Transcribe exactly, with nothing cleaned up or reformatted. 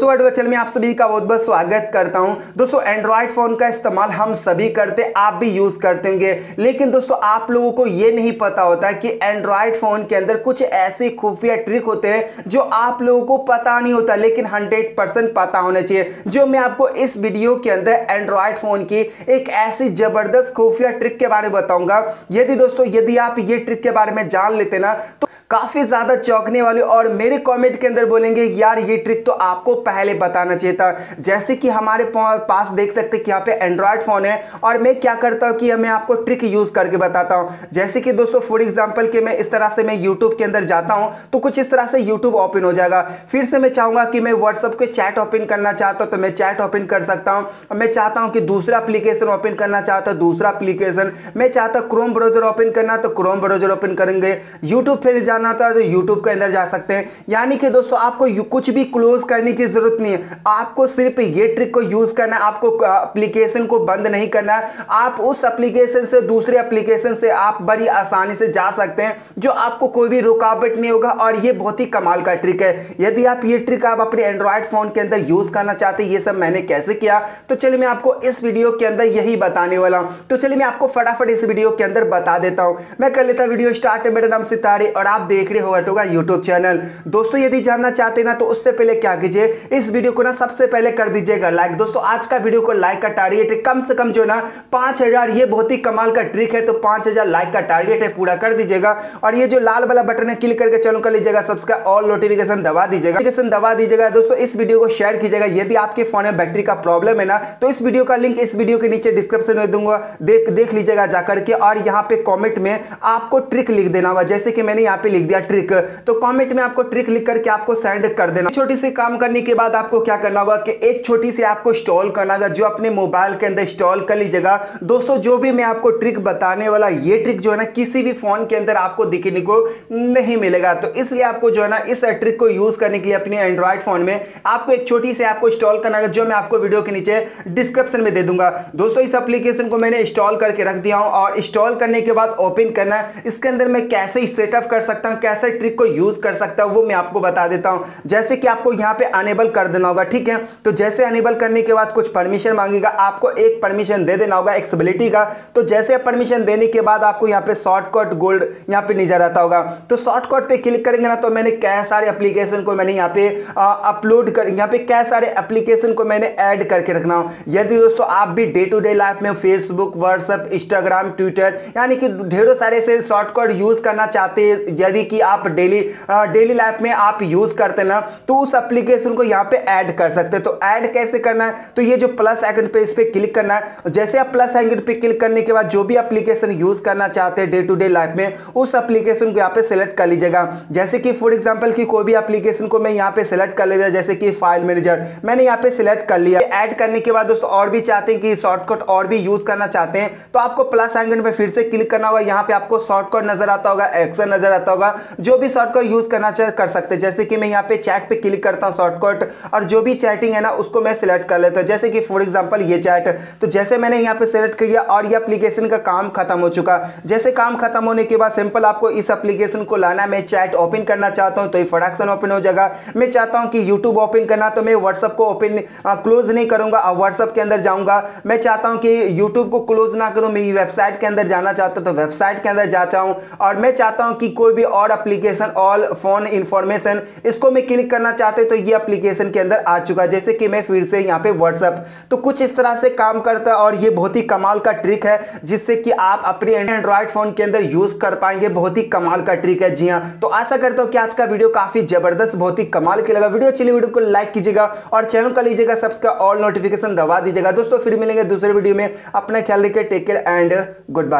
दोस्तों एडवेंचर में आप सभी का बहुत बहुत स्वागत करता हूं। दोस्तों एंड्रॉयड फोन का इस्तेमाल हम सभी करते, आप भी यूज करते होंगे, लेकिन दोस्तों आप लोगों को यह नहीं पता होता कि एंड्रॉयड फोन के अंदर कुछ ऐसे खुफिया ट्रिक होते हैं जो आप लोगों को पता नहीं होता, लेकिन हंड्रेड परसेंट पता होना चाहिए। जो मैं आपको इस वीडियो के अंदर एंड्रॉयड फोन की एक ऐसी जबरदस्त खुफिया ट्रिक के बारे में बताऊंगा। यदि दोस्तों यदि आप ये ट्रिक के बारे में जान लेते ना तो काफी ज्यादा चौंकने वाले और मेरे कमेंट के अंदर बोलेंगे यार ये ट्रिक तो आपको पहले बताना चाहिए था। जैसे कि हमारे पास देख सकते हैं कि यहाँ पे एंड्रॉयड फोन है और मैं क्या करता हूँ कि मैं आपको ट्रिक यूज करके बताता हूँ। जैसे कि दोस्तों फॉर एग्जांपल कि मैं इस तरह से मैं यूट्यूब के अंदर जाता हूँ तो कुछ इस तरह से यूट्यूब ओपन हो जाएगा। फिर से मैं चाहूंगा कि मैं व्हाट्सएप के चैट ओपन करना चाहता हूँ तो मैं चैट ओपन कर सकता हूँ। मैं चाहता हूँ कि दूसरा एप्लीकेशन ओपन करना चाहता हूँ दूसरा एप्लीकेशन, मैं चाहता हूँ क्रोम ब्राउजर ओपन करना तो क्रोम ब्राउजर ओपन करेंगे। यूट्यूब फिर जाना था तो यूट्यूब के अंदर जा सकते हैं। यानी कि दोस्तों आपको कुछ भी क्लोज करने की जरूरत नहीं है, आपको सिर्फ ये ट्रिक को यूज करना है। आपको एप्लीकेशन को बंद नहीं करना है, आप उस एप्लीकेशन से दूसरे एप्लीकेशन से आप बड़ी आसानी से जा सकते हैं, जो आपको कोई भी रुकावट नहीं होगा। और ये बहुत ही कमाल का ट्रिक है। यदि आप ये ट्रिक आप अपने एंड्रॉयड फोन के अंदर यूज करना चाहते हैं, ये सब मैंने कैसे किया तो चलिए मैं आपको इस वीडियो के अंदर यही बताने वाला हूं। तो चलिए मैं आपको फटाफट इस वीडियो के अंदर बता देता हूं। मैं कर लेता वीडियो स्टार्ट। मेरा नाम सितारे और आप देख रहे हो होगा यूट्यूब चैनल। दोस्तों यदि जानना चाहते हैं ना तो उससे पहले क्या कीजिए, इस वीडियो को ना सबसे पहले कर दीजिएगा लाइक। दोस्तों आज का वीडियो को लाइक का टारगेट है कम से कम जो ना पांच हजार। ये बहुत ही कमाल का ट्रिक है तो पांच हजार लाइक का टारगेट है, पूरा कर दीजिएगा। और ये जो लाल वाला बटन है क्लिक करके चैनल कर लीजिएगा सब्सक्राइब, ऑल नोटिफिकेशन दबा दीजिएगा नोटिफिकेशन दबा दीजिएगा। दोस्तों इस वीडियो को शेयर कीजिएगा। यदि आपके फोन में बैटरी का प्रॉब्लम है ना तो इस वीडियो का लिंक इस वीडियो के नीचे डिस्क्रिप्शन में दूंगा, देख देख लीजिएगा जाकर के। और यहाँ पे कॉमेंट में आपको ट्रिक लिख देना होगा, जैसे कि मैंने यहाँ पे लिख दिया ट्रिक, तो कमेंट में आपको ट्रिक लिख करके आपको सेंड कर देना। छोटी सी काम करने के बाद आपको क्या करना होगा कि एक छोटी सी आपको इंस्टॉल करना होगा, जो अपने मोबाइल के अंदर इंस्टॉल कर लीजिएगा। दोस्तों जो भी मैं आपको ट्रिक बताने वाला ये ट्रिक जो है ना किसी भी फोन के अंदर आपको दिखने को नहीं मिलेगा, तो इसलिए आपको जो है ना इस ट्रिक को यूज करने के लिए अपने एंड्रॉयड फोन में आपको एक छोटी सी आपको इंस्टॉल करना है, जो मैं आपको वीडियो के नीचे डिस्क्रिप्शन में दे दूंगा। दोस्तों इस एप्लीकेशन को मैंने इंस्टॉल करके रख दिया हूं और इंस्टॉल करने के बाद ओपन करना है। इसके अंदर मैं कैसे सेटअप कर सकता हूं, कैसे ट्रिक को यूज कर सकता हूं वो मैं आपको बता देता हूं। जैसे कि आपको यहां पे अनेबल कर देना होगा, ठीक है। तो जैसे अनेबल करने के बाद कुछ परमिशन मांगेगा, आपको एक परमिशन दे देना होगा एक्सेसिबिलिटी का। तो जैसे परमिशन देने के बाद आपको यहां पे शॉर्टकट गोल्ड यहां पे नजर आता होगा, तो शॉर्टकट पे क्लिक करेंगे ना तो मैंने कई सारे एप्लीकेशन को मैंने यहां पे अपलोड कर यहां पे कई सारे एप्लीकेशन को मैंने ऐड करके रखना हो। यदि दोस्तों आप भी डे टू डे लाइफ में फेसबुक, व्हाट्सएप, इंस्टाग्राम, ट्विटर यानी कि ढेरों सारे से शॉर्टकट यूज करना चाहते हैं, यदि कि आप डेली डेली लाइफ में आप यूज करते ना तो उस एप्लीकेशन को यहां पे ऐड कर सकते हैं। तो ऐड कैसे करना है, तो ये जो प्लस आइकन पे इस पे क्लिक करना है। जैसे आप प्लस आइकन पे क्लिक करने के बाद जो भी एप्लीकेशन यूज करना चाहते हैं डे टू डे लाइफ में उस एप्लीकेशन को यहां पे सिलेक्ट कर लीजिएगा। जैसे कि फॉर एग्जांपल कि कोई भी एप्लीकेशन को मैं यहां पे सिलेक्ट कर लेता, जैसे कि फाइल मैनेजर मैंने यहां पे सिलेक्ट कर लिया। ऐड करने के बाद दोस्तों और भी चाहते हैं कि शॉर्टकट और भी यूज करना चाहते हैं तो आपको प्लस आइकन पे फिर से क्लिक करना होगा। यहां पे आपको शॉर्टकट नजर आता होगा, एक्शन नजर आता होगा, जो भी शॉर्टकट यूज करना चाहे कर सकते हैं। जैसे कि मैं यहां पे चैट पे क्लिक करता हूं शॉर्टकट, और जो भी चैटिंग है ना उसको मैं सिलेक्ट कर लेता हूं। जैसे कि फॉर एग्जांपल ये चैट, तो जैसे मैंने यहां पे सिलेक्ट किया और ये एप्लीकेशन का काम खत्म हो चुका। जैसे काम खत्म होने के बाद सिंपल आपको इस एप्लीकेशन को लाना है। मैं चैट ओपन करना चाहता हूं तो ये फटाक्शन ओपन हो जाएगा। मैं चाहता हूं कि यूट्यूब ओपन करना तो मैं व्हाट्सएप को ओपन क्लोज नहीं करूंगा और व्हाट्सएप के अंदर जाऊंगा। मैं चाहता हूं कि यूट्यूब को क्लोज ना करूं, मैं वेबसाइट के अंदर जाना चाहता हूं तो वेबसाइट के अंदर जाता हूं। और मैं चाहता हूं कि कोई भी और एप्लीकेशन ऑल फोन इंफॉर्मेशन इसको मैं क्लिक करना चाहते तो ये एप्लीकेशन के अंदर आ चुका। जैसे कि मैं फिर से यहाँ पे व्हाट्सएप, तो कुछ इस तरह से काम करता है। और ये बहुत ही कमाल का ट्रिक है जिससे कि आप अपने एंड्रॉयड फोन के अंदर यूज कर पाएंगे। बहुत ही कमाल का ट्रिक है। जी हाँ, तो आशा करता हूं कि आज का वीडियो काफी जबरदस्त बहुत ही कमाल के लगा। वीडियो चलिए वीडियो को लाइक कीजिएगा और चैनल का लीजिएगा सब्सक्राइब, ऑल नोटिफिकेशन दबा दीजिएगा। दोस्तों फिर मिलेंगे दूसरे वीडियो में। अपना ख्याल रखिए, take care and good bye.